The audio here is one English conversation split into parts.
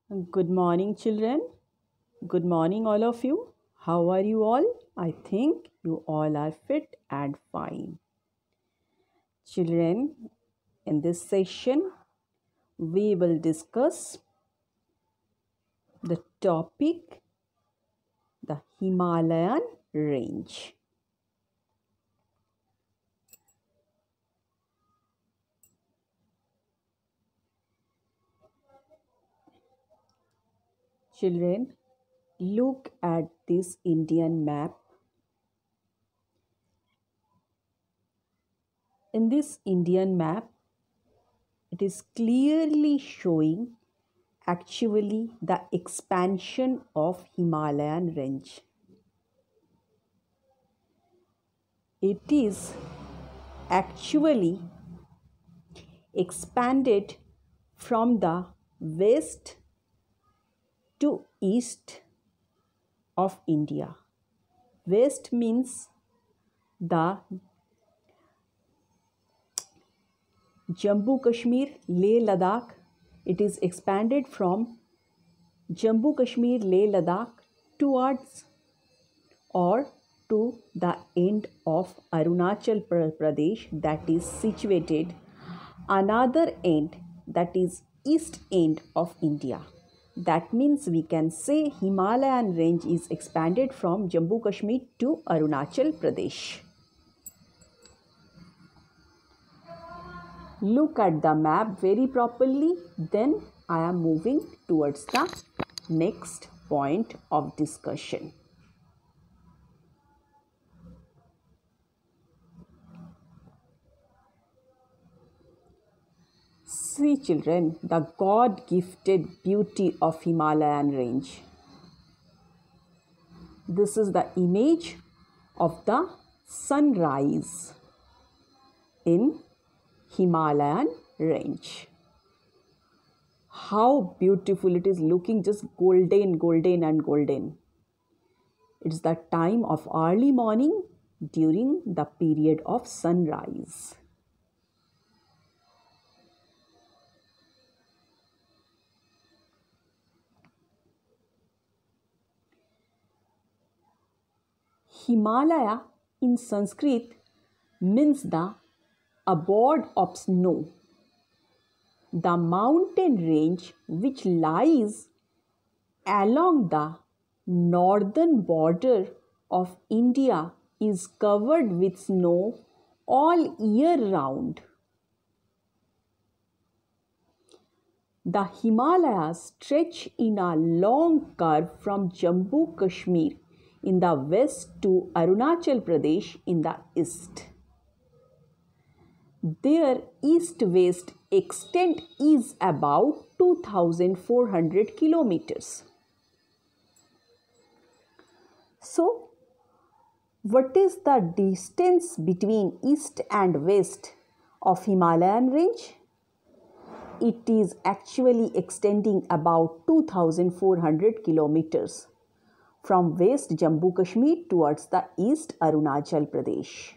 Good morning, children. Good morning, all of you. How are you all? I think you all are fit and fine. Children, in this session, we will discuss the topic the Himalayan range. Children, look at this Indian map. In this Indian map, it is clearly showing actually the expansion of Himalayan range. It is actually expanded from the west to east of India. West means the Jammu Kashmir, Leh Ladakh. It is expanded from Jammu Kashmir, Leh Ladakh towards or to the end of Arunachal Pradesh, that is situated another end, that is east end of India. That means we can say Himalayan range is expanded from Jammu Kashmir to Arunachal Pradesh. Look at the map very properly, then I am moving towards the next point of discussion. See children, the God-gifted beauty of Himalayan range. This is the image of the sunrise in Himalayan range. How beautiful it is, looking just golden, golden and golden. It's the time of early morning during the period of sunrise. Himalaya in Sanskrit means the abode of snow. The mountain range which lies along the northern border of India is covered with snow all year round. The Himalayas stretch in a long curve from Jammu Kashmir in the west to Arunachal Pradesh in the east. Their east-west extent is about 2,400 kilometers. So, what is the distance between east and west of Himalayan range? It is actually extending about 2,400 kilometers from west Jammu Kashmir towards the east Arunachal Pradesh.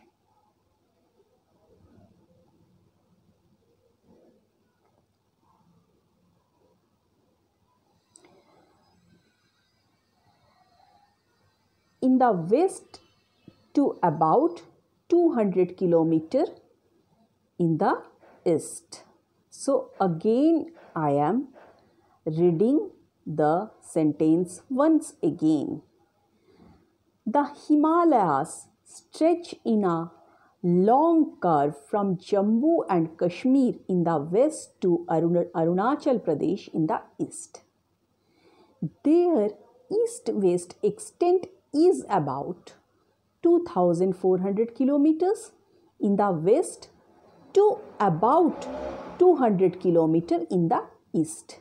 In the west to about 200 kilometer in the east. So again I am reading the sentence once again. The Himalayas stretch in a long curve from Jammu and Kashmir in the west to Arunachal Pradesh in the east. Their east-west extent is about 2,400 kilometers in the west to about 200 kilometers in the east.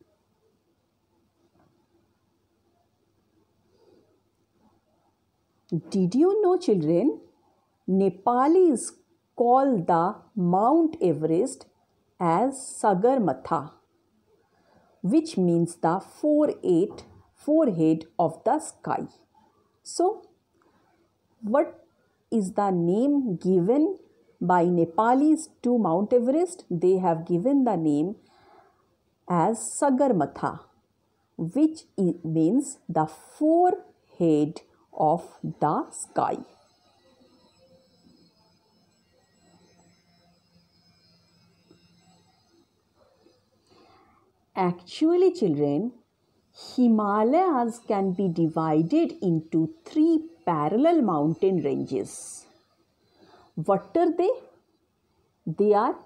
Did you know, children, Nepalis call the Mount Everest as Sagarmatha, which means the forehead of the sky. So, what is the name given by Nepalis to Mount Everest? They have given the name as Sagarmatha. which means the forehead of the sky. Actually, children, Himalayas can be divided into 3 parallel mountain ranges. What are they? They are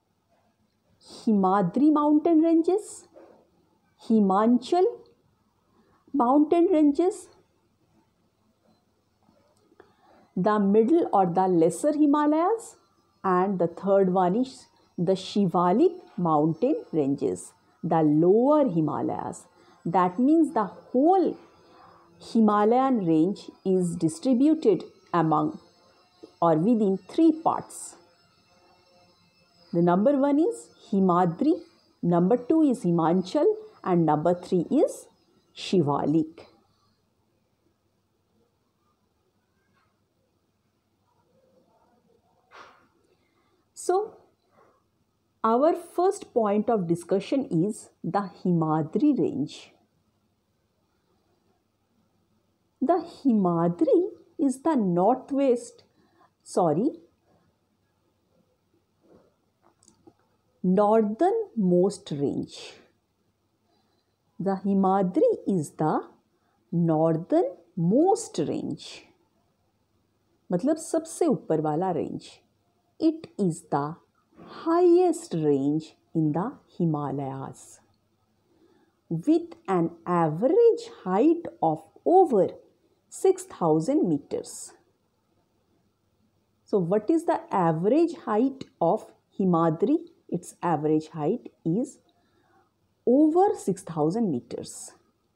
Himadri mountain ranges, Himachal mountain ranges, the middle or the lesser Himalayas, and the third one is the Shivalik mountain ranges, the lower Himalayas. That means the whole Himalayan range is distributed among or within 3 parts. The number 1 is Himadri, number 2 is Himachal, and number 3 is Shivalik. So, our first point of discussion is the Himadri range. The Himadri is the northernmost range. The Himadri is the northernmost range. मतलब सबसे ऊपर वाला range. It is the highest range in the Himalayas with an average height of over 6,000 meters. So what is the average height of Himadri? Its average height is over 6,000 meters.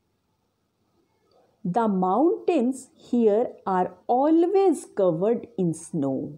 The mountains here are always covered in snow.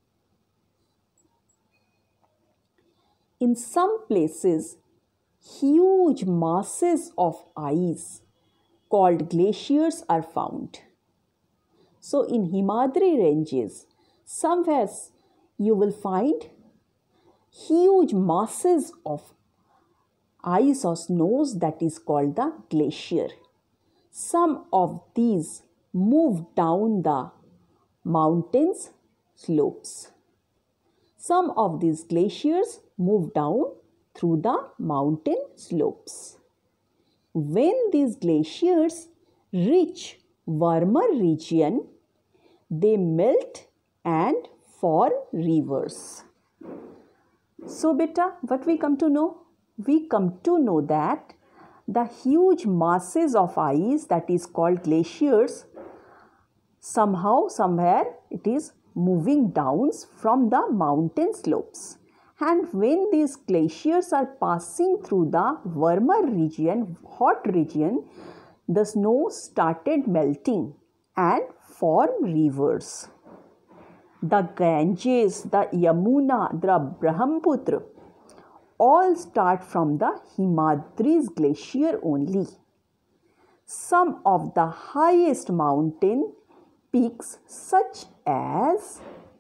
In some places, huge masses of ice called glaciers are found. So in Himadri ranges, somewhere you will find huge masses of ice or snows that is called the glacier. Some of these move down the mountains slopes. Some of these glaciers move down through the mountain slopes. When these glaciers reach warmer region, they melt and form rivers. So beta, what we come to know? We come to know that the huge masses of ice that is called glaciers, somehow, somewhere it is moving down from the mountain slopes. And when these glaciers are passing through the warmer region, hot region, the snow started melting and form rivers. The Ganges, the Yamuna, the Brahmaputra all start from the Himadri's glacier only. Some of the highest mountain peaks such as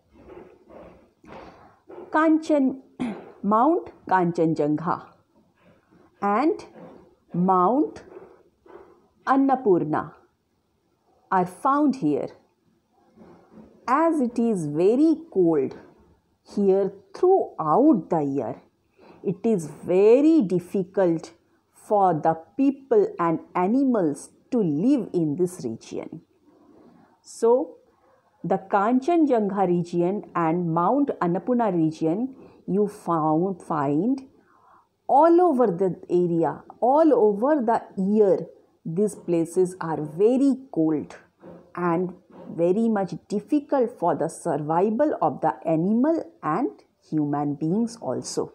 Mount Kanchenjunga and Mount Annapurna are found here. As it is very cold here throughout the year, it is very difficult for the people and animals to live in this region. So, the Kanchenjunga region and Mount Annapurna region you find all over the area, all over the year. These places are very cold and very much difficult for the survival of the animal and human beings also.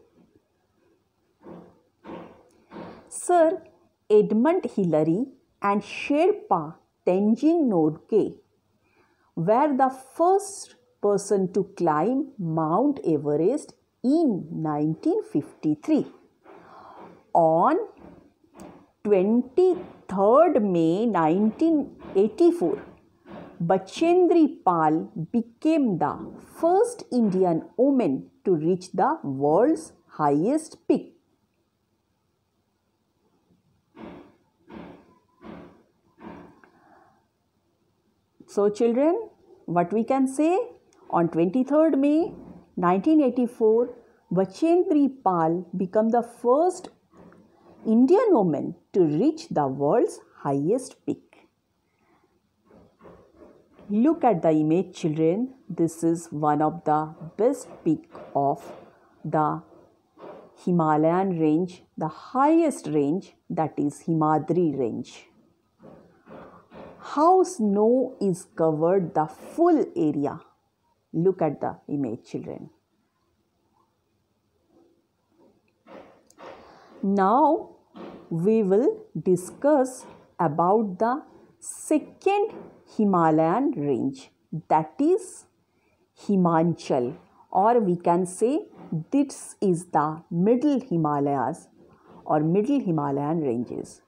Sir Edmund Hillary and Sherpa Tenzing Norgay were the first person to climb Mount Everest in 1953. On 23rd May 1984, Bachendri Pal became the first Indian woman to reach the world's highest peak. So children, what we can say, on 23rd May 1984, Bachendri Pal became the first Indian woman to reach the world's highest peak. Look at the image, children. This is one of the best peak of the Himalayan range, the highest range, that is Himadri range. How snow is covered the full area. Look at the image, children. Now we will discuss about the second Himalayan range, that is Himachal, or we can say this is the middle Himalayas or middle Himalayan ranges.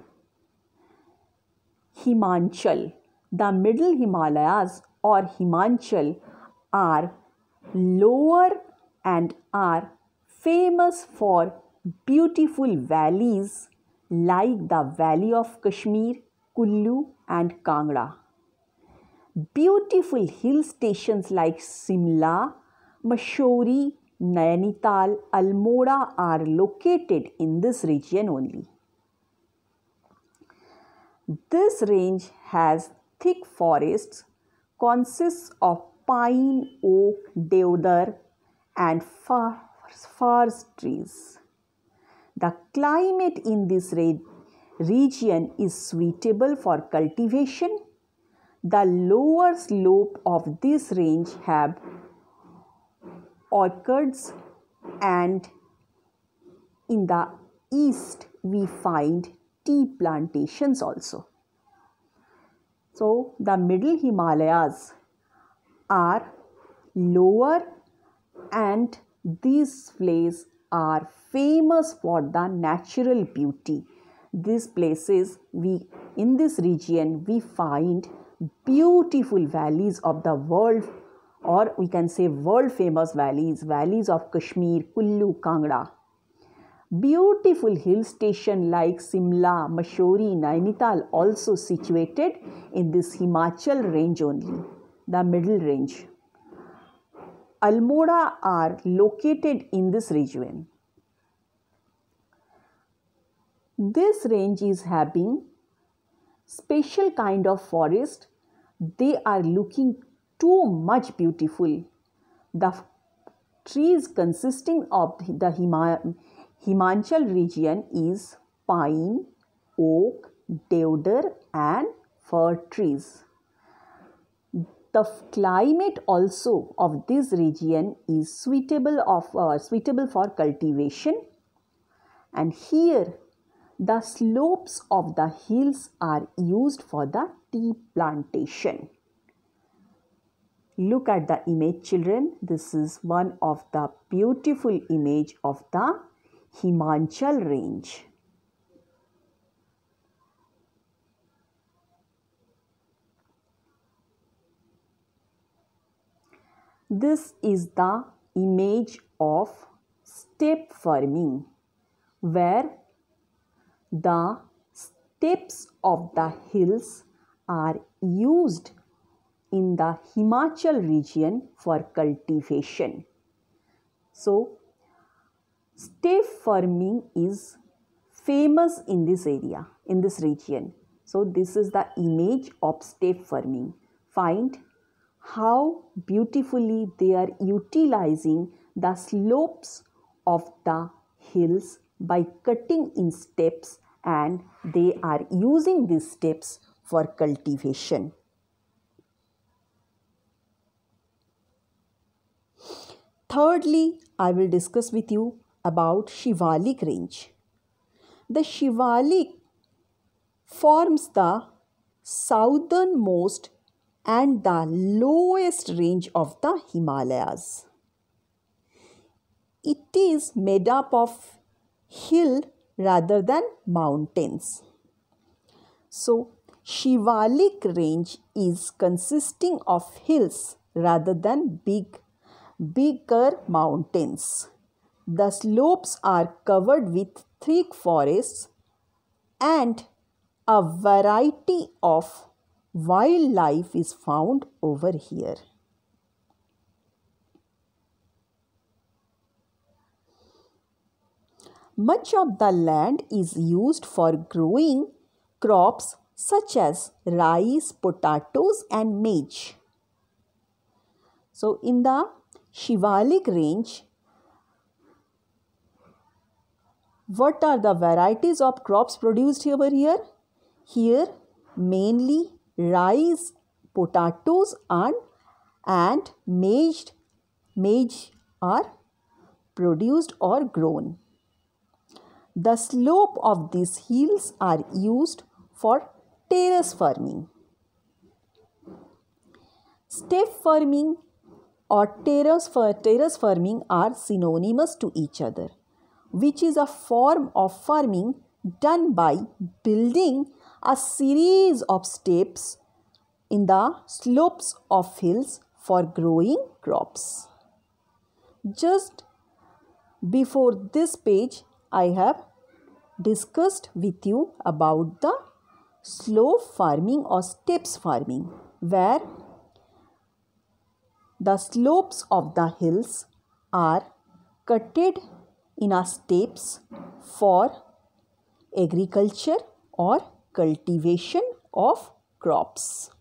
Himachal, the middle Himalayas or Himachal are lower and are famous for beautiful valleys like the Valley of Kashmir, Kullu and Kangra. Beautiful hill stations like Simla, Mussoorie, Nainital, Almora are located in this region only. This range has thick forests, consists of pine, oak, deodar and fir trees. The climate in this region is suitable for cultivation. The lower slope of this range have orchards, and in the east we find tea plantations also. So the middle Himalayas are lower and these places are famous for the natural beauty. These places, in this region we find beautiful valleys of the world, or we can say world famous valleys, valleys of Kashmir, Kullu, Kangra. Beautiful hill station like Simla, Mussoorie, Nainital also situated in this Himachal range only, the middle range. Almora are located in this region. This range is having special kind of forest. They are looking too much beautiful. The trees consisting of the Himachal region is pine, oak, deodar and fir trees. The climate also of this region is suitable for cultivation, and here the slopes of the hills are used for the tea plantation. Look at the image, children. This is one of the beautiful image of the Himachal range. This is the image of steppe farming, where the steps of the hills are used in the Himachal region for cultivation. So, steppe farming is famous in this area, in this region. So, this is the image of steppe farming. Find how beautifully they are utilizing the slopes of the hills by cutting in steps, and they are using these steps for cultivation. Thirdly, I will discuss with you about Shivalik range. The Shivalik forms the southernmost and the lowest range of the Himalayas. It is made up of hill rather than mountains. So, Shivalik range is consisting of hills rather than bigger mountains. The slopes are covered with thick forests and a variety of wildlife is found over here. Much of the land is used for growing crops such as rice, potatoes and maize. So in the Shivalik range, what are the varieties of crops produced over here? Here mainly rice, potatoes and maize are produced or grown. The slope of these hills are used for terrace farming. Step farming or terrace farming are synonymous to each other, which is a form of farming done by building a series of steps in the slopes of hills for growing crops. Just before this page, I have discussed with you about the slope farming or steps farming, where the slopes of the hills are cutted in a steps for agriculture or cultivation of crops.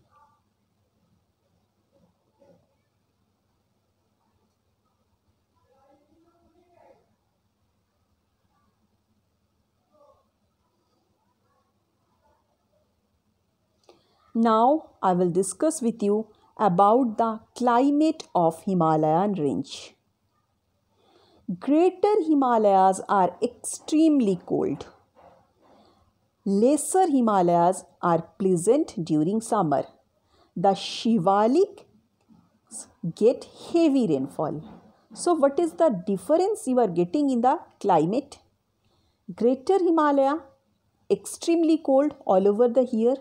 Now I will discuss with you about the climate of Himalayan range. Greater Himalayas are extremely cold. Lesser Himalayas are pleasant during summer. The Shivalik get heavy rainfall. So what is the difference you are getting in the climate? Greater Himalaya extremely cold all over the year.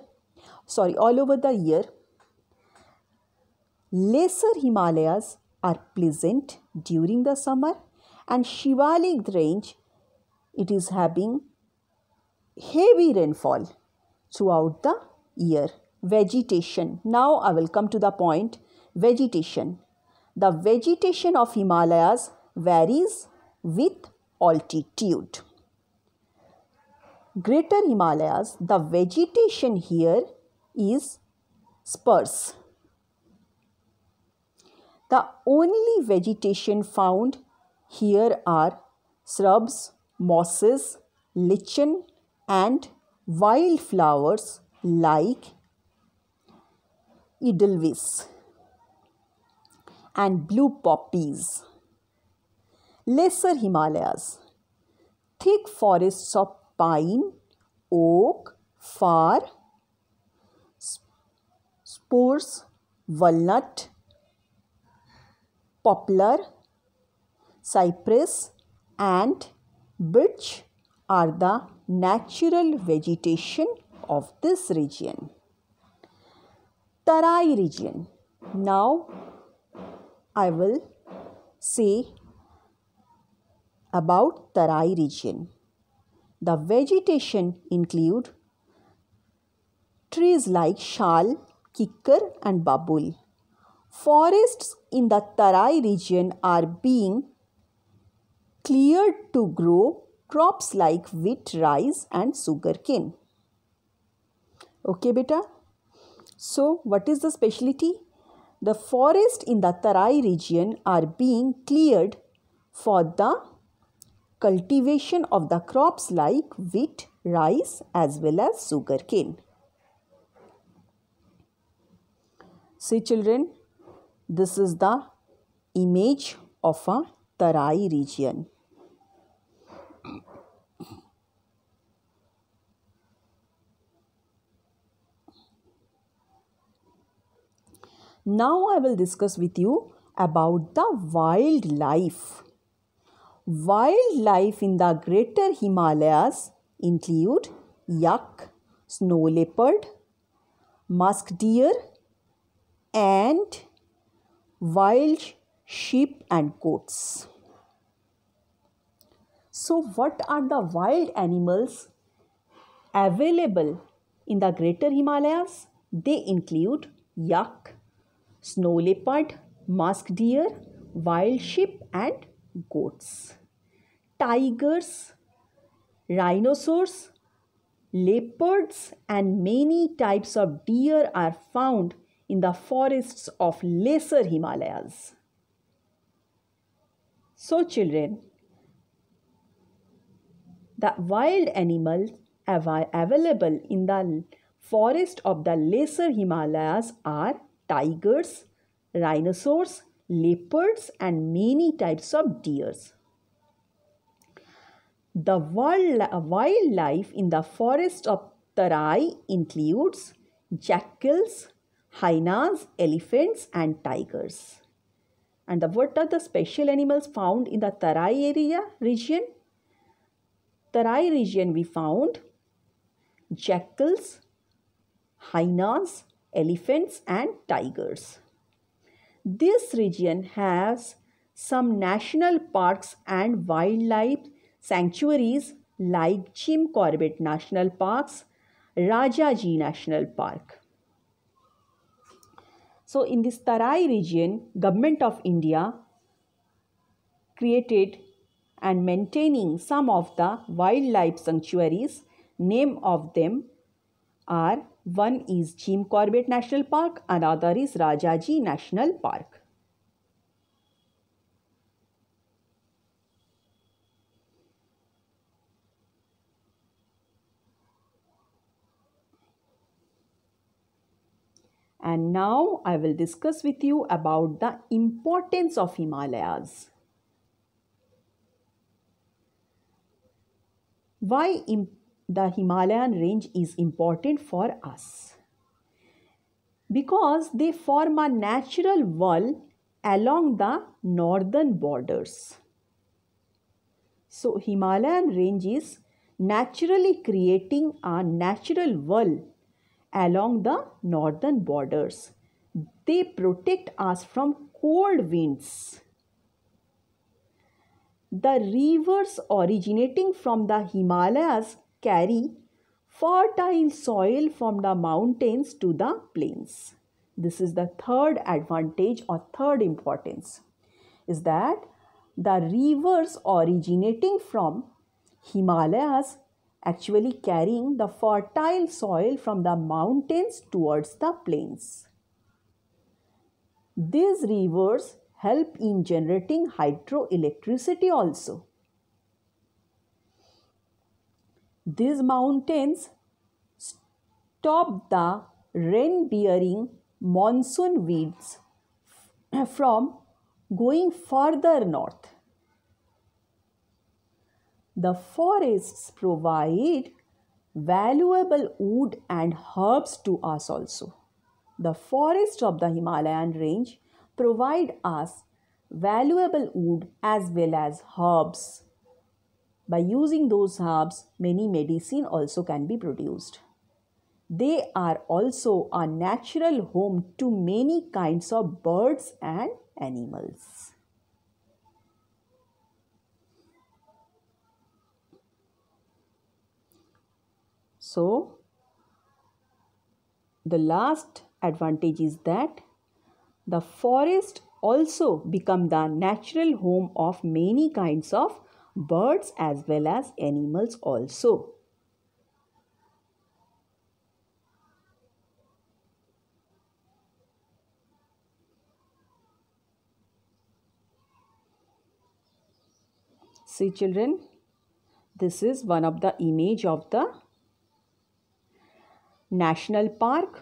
Lesser Himalayas are pleasant during the summer, and Shivalik range, it is having heavy rainfall throughout the year. Vegetation. Now I will come to the point. Vegetation. The vegetation of Himalayas varies with altitude. Greater Himalayas, the vegetation here is sparse. The only vegetation found here are shrubs, mosses, lichen and wildflowers like edelweiss and blue poppies. Lesser Himalayas, thick forests of pine, oak, fir, spruce, walnut, poplar, cypress and birch are the natural vegetation of this region. Tarai region. Now I will say about Tarai region. The vegetation include trees like shal, kikkar and babul. Forests in the Tarai region are being cleared to grow crops like wheat, rice and sugarcane. Okay, beta. So, what is the specialty? The forest in the Tarai region are being cleared for the cultivation of the crops like wheat, rice as well as sugarcane. See children, this is the image of a Tarai region. Now I will discuss with you about the wildlife. Wildlife in the Greater Himalayas include yak, snow leopard, musk deer and wild sheep and goats. So what are the wild animals available in the Greater Himalayas? They include yak, snow leopard, musk deer, wild sheep and goats. Tigers, rhinoceros, leopards and many types of deer are found in the forests of lesser Himalayas. So children, the wild animals available in the forest of the lesser Himalayas are tigers, rhinoceros, leopards and many types of deers. The wildlife in the forest of Tarai includes jackals, hyenas, elephants and tigers. And what are the special animals found in the Tarai region? Tarai region we found jackals, hyenas, elephants and tigers. This region has some national parks and wildlife sanctuaries like Jim Corbett National Parks, Rajaji National Park. So in this Tarai region, Government of India created and maintaining some of the wildlife sanctuaries. Name of them are, one is Jim Corbett National Park, another is Rajaji National Park. And now I will discuss with you about the importance of Himalayas. Why the Himalayan range is important for us? Because they form a natural wall along the northern borders. So Himalayan range is naturally creating a natural wall along the northern borders. They protect us from cold winds. The rivers originating from the Himalayas carry fertile soil from the mountains to the plains. This is the third advantage or third importance, is that the rivers originating from Himalayas actually carrying the fertile soil from the mountains towards the plains. These rivers help in generating hydroelectricity also. These mountains stop the rain-bearing monsoon winds from going further north. The forests provide valuable wood and herbs to us also. The forests of the Himalayan range provide us valuable wood as well as herbs. By using those herbs, many medicine also can be produced. They are also a natural home to many kinds of birds and animals. So, the last advantage is that the forest also become the natural home of many kinds of birds as well as animals also. See children, this is one of the image of the national park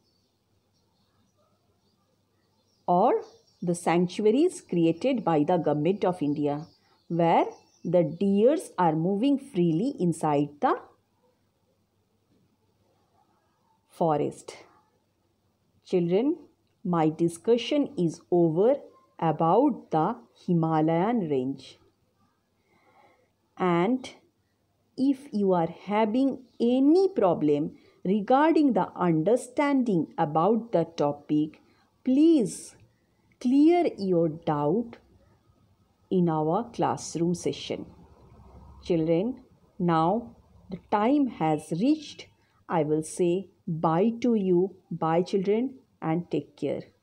or the sanctuaries created by the Government of India, where the deers are moving freely inside the forest. Children, my discussion is over about the Himalayan range. And if you are having any problem regarding the understanding about the topic, please clear your doubt in our classroom session. Children, now the time has reached. I will say Bye to you. Bye children and take care.